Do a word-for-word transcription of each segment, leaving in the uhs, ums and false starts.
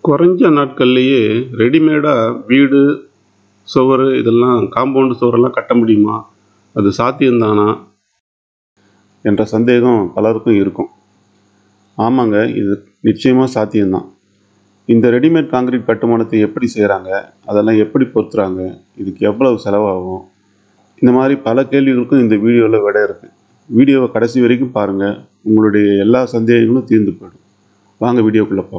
குறைஞ்ச நாட்கள்லேயே ரெடிமேடாக வீடு சுவர் இதெல்லாம் காம்பவுண்டு சுவரெல்லாம் கட்ட முடியுமா, அது சாத்தியம்தானா என்ற சந்தேகம் பலருக்கும் இருக்கும். ஆமாங்க, இது நிச்சயமாக சாத்தியம்தான். இந்த ரெடிமேட் காங்கிரீட் கட்டுமானத்தை எப்படி செய்கிறாங்க, அதெல்லாம் எப்படி பொறுத்துறாங்க, இதுக்கு எவ்வளவு செலவாகும், இந்த மாதிரி பல கேள்விகளுக்கும் இந்த வீடியோவில் விடை இருக்குது. வீடியோவை கடைசி வரைக்கும் பாருங்கள், உங்களுடைய எல்லா சந்தேகங்களும் தீர்ந்து போயிடும். வாங்க வீடியோக்குள்ளே பார்ப்போம்.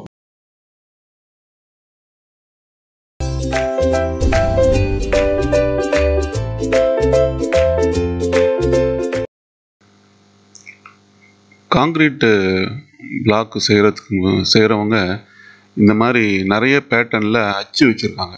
காங்கிரீட்டு பிளாக்கு செய்கிறதுக்கு செய்கிறவங்க இந்த மாதிரி நிறைய பேட்டர்னில் அச்சு வச்சுருக்காங்க.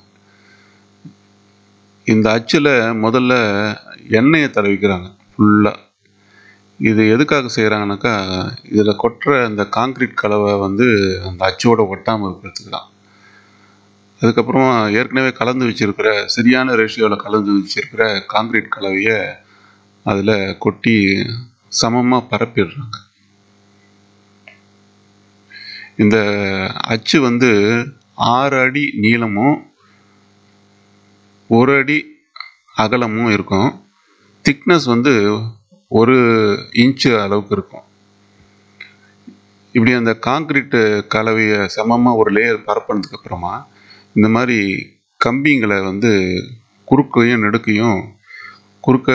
இந்த அச்சில் முதல்ல எண்ணெயை தடவிக்கிறாங்க ஃபுல்லாக. இது எதுக்காக செய்கிறாங்கனாக்கா, இதில் கொட்டுற அந்த காங்கிரீட் கலவை வந்து அந்த அச்சோடு ஒட்டாமல் இருக்கிறதுக்கு தான். அதுக்கப்புறமா ஏற்கனவே கலந்து வச்சுருக்கிற சரியான ரேஷியோவில் கலந்து வச்சுருக்கிற காங்கிரீட் கலவையை அதில் கொட்டி சமமாக பரப்பிடுறாங்க. இந்த அச்சு வந்து ஆறு அடி நீளமும் ஒரு அடி அகலமும் இருக்கும். திக்னஸ் வந்து ஒரு இன்ச்சு அளவுக்கு இருக்கும். இப்படி அந்த காங்கிரீட்டு கலவையை சமமாக ஒரு லேயர் பரப்பினதுக்கு அப்புறமா இந்த மாதிரி கம்பிங்களை வந்து குறுக்கையும் நெடுக்கையும், குறுக்க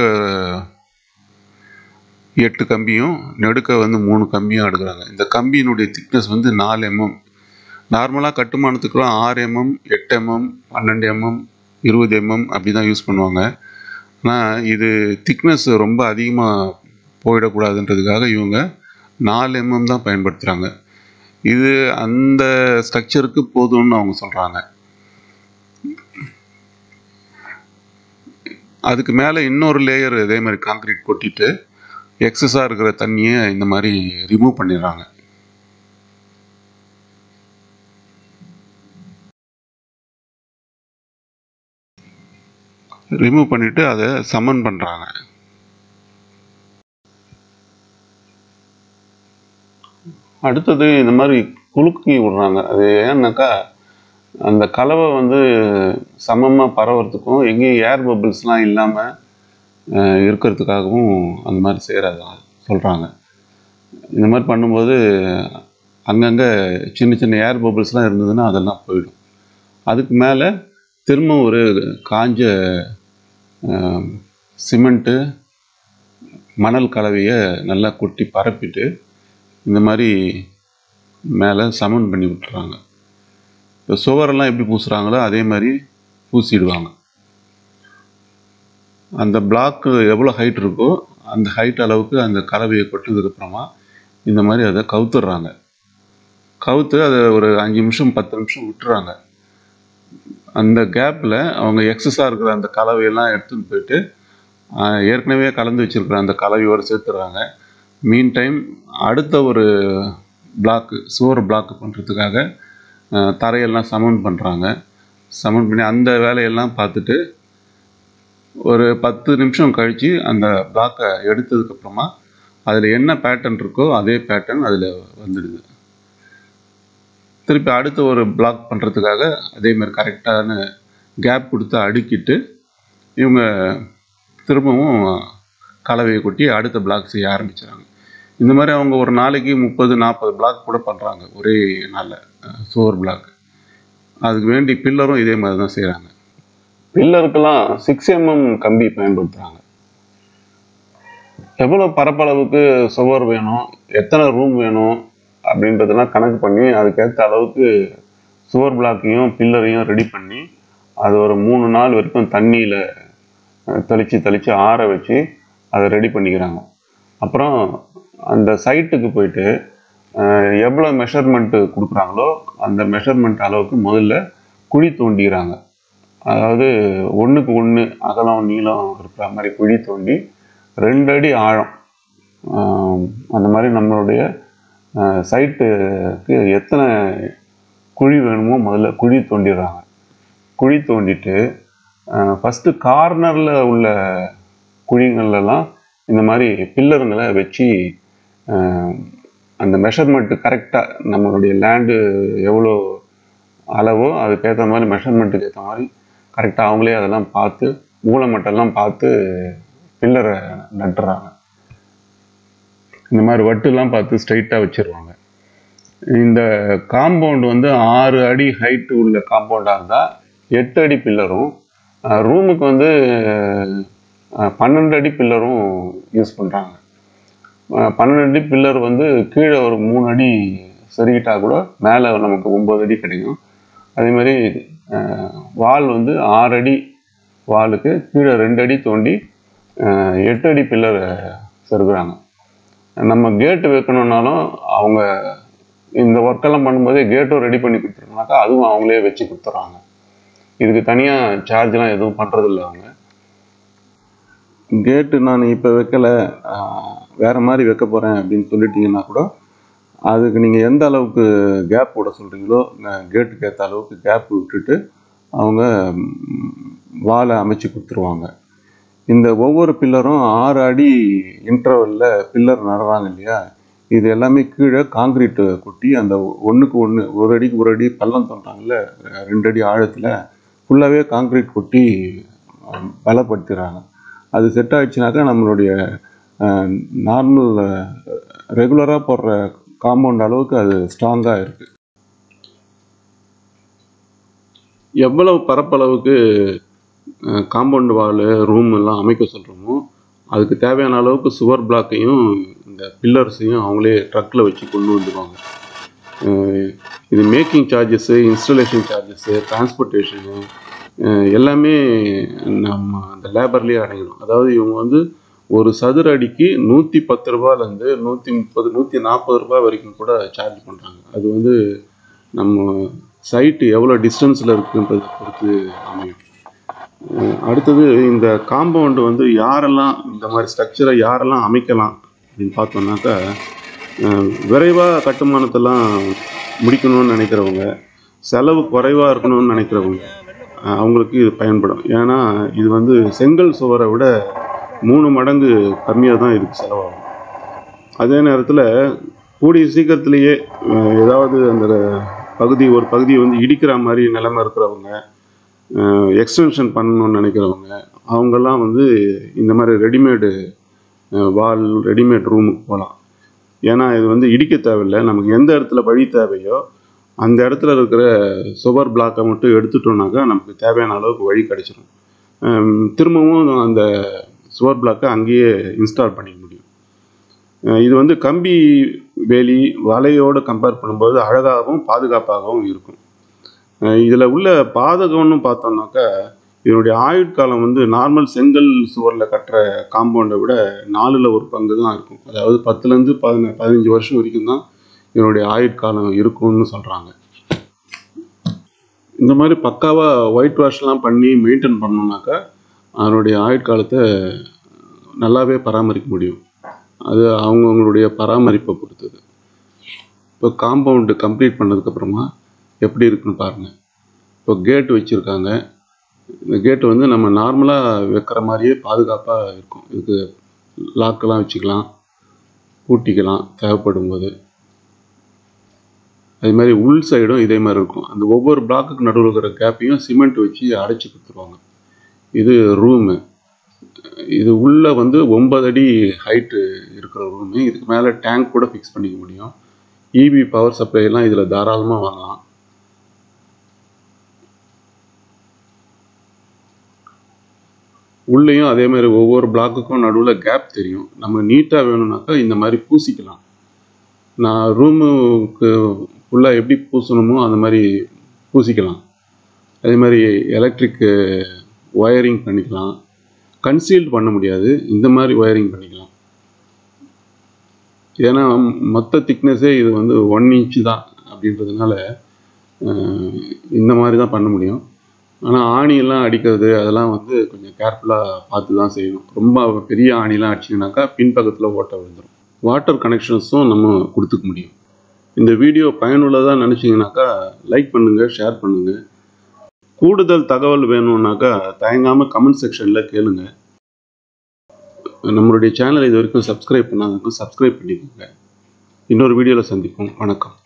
எட்டு கம்பியும் நெடுக்க வந்து மூணு கம்பியும் எடுக்கிறாங்க. இந்த கம்பியினுடைய திக்னஸ் வந்து நாலு எம்எம். நார்மலாக கட்டுமானத்துக்குலாம் ஆறு எம்எம், எட்டு எம்எம், பன்னெண்டு எம்எம், இருபது எம்எம் அப்படி தான் யூஸ் பண்ணுவாங்க. ஆனால் இது திக்னஸ் ரொம்ப அதிகமாக போயிடக்கூடாதுன்றதுக்காக இவங்க நாலு எம்எம் தான் பயன்படுத்துகிறாங்க. இது அந்த ஸ்ட்ரக்சருக்கு போதும்னு அவங்க சொல்கிறாங்க. அதுக்கு மேலே இன்னொரு லேயர் இதே மாதிரி காங்கிரீட் கொட்டிட்டு எக்ஸஸாக இருக்கிற தண்ணியை இந்த மாதிரி ரிமூவ் பண்ணிடுறாங்க. ரிமூவ் பண்ணிவிட்டு அதை சமன் பண்ணுறாங்க. அடுத்தது இந்த மாதிரி குலுக்கி விடுறாங்க. அது ஏன்னாக்கா, அந்த கலவை வந்து சமமாக பரவறதுக்கும் எங்கேயும் ஏர் பபிள்ஸ்லாம் இல்லாமல் இருக்கிறதுக்காகவும் அந்த மாதிரி செய்கிறதா சொல்கிறாங்க. இந்த மாதிரி பண்ணும்போது அங்கங்கே சின்ன சின்ன ஏர் பபிள்ஸ்லாம் இருந்ததுன்னா அதெல்லாம் போயிடும். அதுக்கு மேலே திரும்ப ஒரு காஞ்ச சிமெண்ட்டு மணல் கலவையை நல்லா கொட்டி பரப்பிட்டு இந்த மாதிரி மேலே சமன் பண்ணி விட்டுறாங்க. இப்போ சுவரெல்லாம் எப்படி பூசுகிறாங்களோ அதே மாதிரி பூசிடுவாங்க. அந்த பிளாக்கு எவ்வளோ ஹைட் இருக்கோ அந்த ஹைட் அளவுக்கு அந்த கலவையை கொட்டதுக்கப்புறமா இந்த மாதிரி அதை கவுத்துடுறாங்க. கவுத்து அதை ஒரு அஞ்சு நிமிஷம் பத்து நிமிஷம் விட்டுறாங்க. அந்த கேப்பில் அவங்க எக்ஸஸாக இருக்கிற அந்த கலவையெல்லாம் எடுத்துகிட்டு போயிட்டு ஏற்கனவே கலந்து வச்சுருக்கிற அந்த கலவையோடு சேர்த்துடுறாங்க. மீன் டைம் அடுத்த ஒரு பிளாக்கு சுவர் பிளாக்கு பண்ணுறதுக்காக தரையெல்லாம் சமன் பண்ணுறாங்க. சமன் பண்ணி அந்த வேலையெல்லாம் பார்த்துட்டு ஒரு பத்து நிமிஷம் கழித்து அந்த பிளாக்கை எடுத்ததுக்கப்புறமா அதில் என்ன பேட்டர்ன் இருக்கோ அதே பேட்டர்ன் அதில் வந்துடுது. திருப்பி அடுத்த ஒரு பிளாக் பண்ணுறதுக்காக அதேமாதிரி கரெக்டான கேப் கொடுத்து அடுக்கிட்டு இவங்க திரும்பவும் கலவையை கொட்டி அடுத்த பிளாக் செய்ய ஆரம்பிச்சுறாங்க. இந்த மாதிரி அவங்க ஒரு நாளைக்கு முப்பது நாற்பது பிளாக் கூட பண்ணுறாங்க ஒரே நாளில் சுவர் பிளாக். அதுக்கு வேண்டி பில்லரும் இதே மாதிரி தான் செய்கிறாங்க. பில்லருக்கெல்லாம் சிக்ஸ் எம்எம் கம்பி பயன்படுத்துகிறாங்க. எவ்வளோ பரப்பளவுக்கு சுவர் வேணும், எத்தனை ரூம் வேணும் அப்படின்றதெல்லாம் கணக்கு பண்ணி அதுக்கேற்ற அளவுக்கு சுவர் பிளாக்கையும் பில்லரையும் ரெடி பண்ணி அது ஒரு மூணு நாள் வரைக்கும் தண்ணியில் தெளித்து தெளித்து ஆற வச்சு அதை ரெடி பண்ணிக்கிறாங்க. அப்புறம் அந்த சைட்டுக்கு போயிட்டு எவ்வளோ மெஷர்மெண்ட்டு கொடுக்குறாங்களோ அந்த மெஷர்மெண்ட் அளவுக்கு முதல்ல குழி தோண்டிக்கிறாங்க. அதாவது ஒன்றுக்கு ஒன்று அகலம் நீளம் இருக்கிற மாதிரி குழி தோண்டி ரெண்டு அடி ஆழம் அந்த மாதிரி நம்மளுடைய சைட்டுக்கு எத்தனை குழி வேணுமோ முதல்ல குழி தோண்டிடுறாங்க. குழி தோண்டிட்டு ஃபஸ்ட்டு கார்னரில் உள்ள குழிங்கள்லாம் இந்த மாதிரி பில்லருங்களை வச்சு அந்த மெஷர்மெண்ட்டு கரெக்டாக நம்மளுடைய லேண்டு எவ்வளோ அளவோ அதுக்கேற்ற மாதிரி மெஷர்மெண்ட்டுக்கு ஏற்ற மாதிரி கரெக்டாக அவங்களே அதெல்லாம் பார்த்து மூலமட்டெல்லாம் பார்த்து பில்லரை நட்டுறாங்க. இந்த மாதிரி வட்டுலாம் பார்த்து ஸ்ட்ரைட்டாக வச்சிருவாங்க. இந்த காம்பவுண்ட் வந்து ஆறு அடி ஹைட்டு உள்ள காம்பவுண்டாக இருந்தால் எட்டு அடி பில்லரும், ரூமுக்கு வந்து பன்னெண்டு அடி பில்லரும் யூஸ் பண்ணுறாங்க. பன்னெண்டு அடி பில்லர் வந்து கீழே ஒரு மூணு அடி செருகிட்டா கூட மேலே நமக்கு ஒம்பது அடி கிடைக்கும். அதே மாதிரி வால் வந்து ஆறு அடி வாலுக்கு கீழே ரெண்டு அடி தோண்டி எட்டு அடி பில்லர் செருகுறாங்க. நம்ம கேட்டு வைக்கணுன்னாலும் அவங்க இந்த ஒர்க்கெல்லாம் பண்ணும்போதே கேட்டும் ரெடி பண்ணி கொடுத்துருக்கோம்னாக்கா அதுவும் அவங்களே வச்சு கொடுத்துட்றாங்க. இதுக்கு தனியாக சார்ஜ்லாம் எதுவும் பண்ணுறதில்ல. அவங்க கேட்டு நான் இப்போ வைக்கலை, வேறு மாதிரி வைக்க போகிறேன் அப்படின்னு சொல்லிட்டீங்கன்னா கூட அதுக்கு நீங்கள் எந்த அளவுக்கு கேப் விட சொல்கிறீங்களோ கேட்டுக்கு ஏற்ற அளவுக்கு கேப் விட்டுட்டு அவங்க வாலை அமைச்சு கொடுத்துருவாங்க. இந்த ஒவ்வொரு பில்லரும் ஆறு அடி இன்டர்வலில் பில்லர் நடுறாங்க இல்லையா, இது எல்லாமே கீழே காங்கிரீட்டு கொட்டி அந்த ஒன்றுக்கு ஒன்று ஒரு அடிக்கு ஒரு அடி பள்ளம் தோன்றாங்கல்ல ரெண்டு அடி ஆழத்தில் ஃபுல்லாகவே காங்கிரீட் கொட்டி பலப்படுத்துகிறாங்க. அது செட் ஆகிடுச்சுனாக்கா நம்மளுடைய நார்மல் ரெகுலராக போடுற காம்பவுண்ட் அளவுக்கு அது ஸ்ட்ராங்காக இருக்குது. எவ்வளவு பரப்பளவுக்கு காம்பவுண்ட் வாலு ரூம் எல்லாம் அமைக்க சொல்கிறோமோ அதுக்கு தேவையான அளவுக்கு சுவர் பிளாக்கையும் இந்த பில்லர்ஸையும் அவங்களே ட்ரக்கில் வச்சு கொண்டு வந்துடுவாங்க. இது making charges, installation charges, transportation எல்லாமே நம்ம அந்த லேபர்லேயே அடங்கிடும். அதாவது இவங்க வந்து ஒரு சதுர அடிக்கு நூற்றி பத்து ரூபாயிலேருந்து நூற்றி முப்பது நூற்றி நாற்பது ரூபாய் வரைக்கும் கூட சார்ஜ் பண்ணுறாங்க. அது வந்து நம்ம சைட்டு எவ்வளோ டிஸ்டன்ஸில் இருக்குன்றதை பொறுத்து அமையும். அடுத்தது இந்த காம்பவுண்டு வந்து யாரெல்லாம் இந்த மாதிரி ஸ்ட்ரக்சரை யாரெல்லாம் அமைக்கலாம் அப்படின்னு பார்த்தோம்னாக்கா, விரைவாக கட்டுமானத்தெல்லாம் முடிக்கணும்னு நினைக்கிறவங்க, செலவு குறைவாக இருக்கணும்னு நினைக்கிறவங்க அவங்களுக்கு இது பயன்படும். ஏன்னா இது வந்து செங்கல் சுவரை விட மூணு மடங்கு கம்மியாக தான் இதுக்கு செலவாகும். அதே நேரத்தில் கூடிய சீக்கிரத்துலேயே ஏதாவது அந்த பகுதி ஒரு பகுதியை வந்து இடிக்கிற மாதிரி நிலைமை இருக்கிறவங்க, எக்ஸ்டென்ஷன் பண்ணணும்னு நினைக்கிறவங்க அவங்கெல்லாம் வந்து இந்த மாதிரி ரெடிமேடு வால் ரெடிமேட் ரூமுக்கு போகலாம். ஏன்னா இது வந்து இடிக்க தேவையில்லை, நமக்கு எந்த இடத்துல வழி தேவையோ அந்த இடத்துல இருக்கிற சுவர் பிளாக்கை மட்டும் எடுத்துட்டோம்னாக்கா நமக்கு தேவையான அளவுக்கு வழி கிடைச்சிடும். திரும்பவும் அந்த சுவர் பிளாக்கை அங்கேயே இன்ஸ்டால் பண்ணிக்க முடியும். இது வந்து கம்பி வேலி வலையோடு கம்பேர் பண்ணும்போது அழகாகவும் பாதுகாப்பாகவும் இருக்கும். இதில் உள்ள பாதகம்னு பார்த்தோம்னாக்கா இதனுடைய ஆயுட்காலம் வந்து நார்மல் செங்கல் சுவரில் கட்டுற காம்பவுண்டை விட நாலில் ஒரு பங்கு தான் இருக்கும். அதாவது பத்துலேருந்து பதின பதினஞ்சு வருஷம் வரைக்கும் தான் இதனுடைய ஆயுட்காலம் இருக்கும்னு சொல்கிறாங்க. இந்த மாதிரி பக்காவாக ஒயிட் வாஷ்லாம் பண்ணி மெயின்டைன் பண்ணோம்னாக்கா அதனுடைய ஆயுட்காலத்தை நல்லாவே பராமரிக்க முடியும். அது அவங்கவுங்களுடைய பராமரிப்பை பொறுத்தது. இப்போ காம்பவுண்டு கம்ப்ளீட் பண்ணதுக்கப்புறமா எப்படி இருக்குன்னு பாருங்கள். இப்போ கேட்டு வச்சுருக்காங்க. இந்த கேட்டு வந்து நம்ம நார்மலாக வைக்கிற மாதிரியே பாதுகாப்பாக இருக்கும். இதுக்கு லாக்கெல்லாம் வச்சுக்கலாம், பூட்டிக்கலாம் தேவைப்படும் போது. அதே மாதிரி உள் சைடும் இதே மாதிரி இருக்கும். அந்த ஒவ்வொரு பிளாக்குக்கு நடுவில் இருக்கிற கேப்பையும் சிமெண்ட் வச்சு அடைச்சி கொடுத்துருவாங்க. இது ரூமு. இது உள்ளே வந்து ஒன்பது அடி ஹைட்டு இருக்கிற ரூமு. இதுக்கு மேலே டேங்க் கூட ஃபிக்ஸ் பண்ணிக்க முடியும். இபி பவர் சப்ளைலாம் இதில் தாராளமாக வாங்கலாம். உள்ளேயும் அதே மாதிரி ஒவ்வொரு பிளாக்குக்கும் நடுவில் கேப் தெரியும். நம்ம நீட்டாக வேணும்னாக்கா இந்த மாதிரி பூசிக்கலாம். நான் ரூமுக்கு ஃபுல்லாக எப்படி பூசணுமோ அந்த மாதிரி பூசிக்கலாம். அதே மாதிரி எலக்ட்ரிக்கு ஒயரிங் பண்ணிக்கலாம். கன்சீல்ட் பண்ண முடியாது, இந்த மாதிரி ஒயரிங் பண்ணிக்கலாம். ஏன்னா மொத்த திக்னஸே இது வந்து ஒன் இன்ச்சு தான் அப்படின்றதுனால இந்த மாதிரி தான் பண்ண முடியும். ஆனால் ஆணியெல்லாம் அடிக்கிறது அதெல்லாம் வந்து கொஞ்சம் கேர்ஃபுல்லாக பார்த்து தான் செய்யணும். ரொம்ப பெரிய ஆணிலாம் அடிச்சிங்கனாக்கா பின்பக்கத்தில் ஓட்டை விழுந்துடும். வாட்டர் கனெக்ஷன்ஸும் நம்ம கொடுத்துக்க முடியும். இந்த வீடியோ பயனுள்ளதாக நினச்சிங்கனாக்கா லைக் பண்ணுங்கள், ஷேர் பண்ணுங்கள். கூடுதல் தகவல் வேணும்னாக்கா தயங்காமல் கமெண்ட் செக்ஷனில் கேளுங்க. நம்மளுடைய சேனலை இது வரைக்கும் சப்ஸ்கிரைப் பண்ணாதவங்க சப்ஸ்கிரைப் பண்ணிக்கோங்க. இன்னொரு வீடியோவில் சந்திப்போம். வணக்கம்.